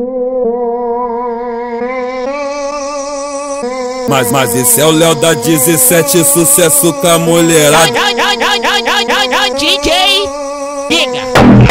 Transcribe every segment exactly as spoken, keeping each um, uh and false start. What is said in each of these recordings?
Mas, mas esse é o Léo da dezessete, sucesso com a mulherada. D J, liga.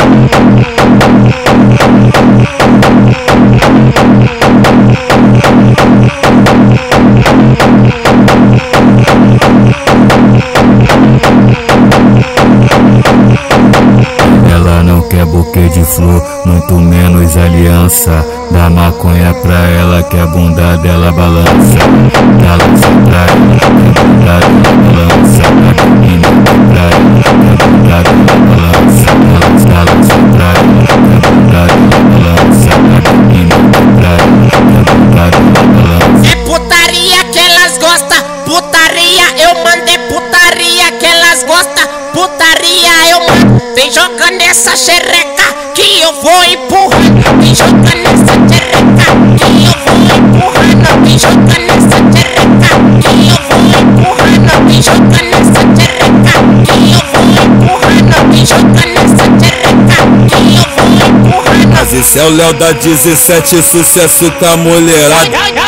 Ela não quer buquê de flor, muito menos aliança. Dá maconha pra ela que a bunda dela balança. Dá lança pra ela que a bunda dela balança. A menina pra ela que a bunda dela balança. Dá lança pra ela que a bunda dela balança. A menina pra ela que a bunda dela balança. É putaria que elas gostam, putaria eu mando, é putaria que elas gostam, putaria eu mando. Vem jogando essa xereca que eu vou empurrando. Vem jogando essa xereca que eu vou empurrando. Vem jogando essa xereca que eu vou empurrando. Vem jogando essa xereca que eu vou empurrando. Vem jogando essa xereca que eu vou empurrando. Mas esse é o Léo da dezessete, sucesso com a mulherada.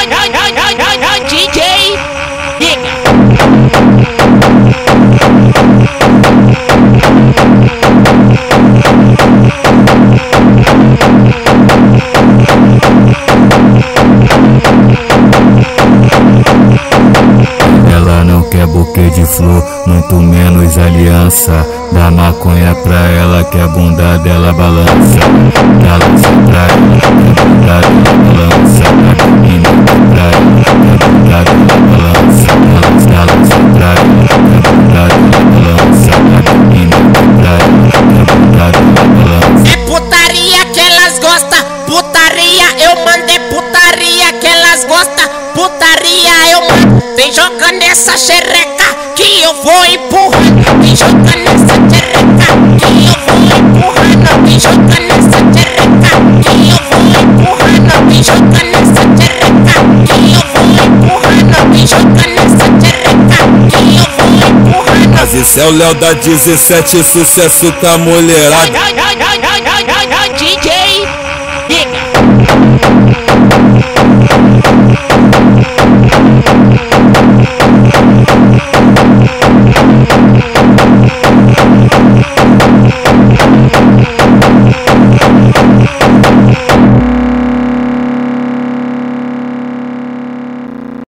D J, liga. Ela não quer buquê de flor, muito menos aliança. Dá maconha pra ela que a bunda dela balança. Dá lança pra ela que a bunda dela balança. A menina pra ela que a bunda dela balança. Dá lança pra ela que a bunda dela balança. A menina pra ela que a bunda dela balança. É putaria que elas gostam, putaria eu mando, é putaria que elas gostam, putaria eu mando. Vem jogando essa xereca que eu vou empurrando. Vem jogando essa xereca que eu vou empurrando. Vem jogando essa xereca que eu vou empurrando. Vem jogando essa xereca que eu vou empurrando. Vem jogando essa xereca que eu vou empurrando. Mas esse é o Léo da dezessete, sucesso com a mulherada. D J, liga.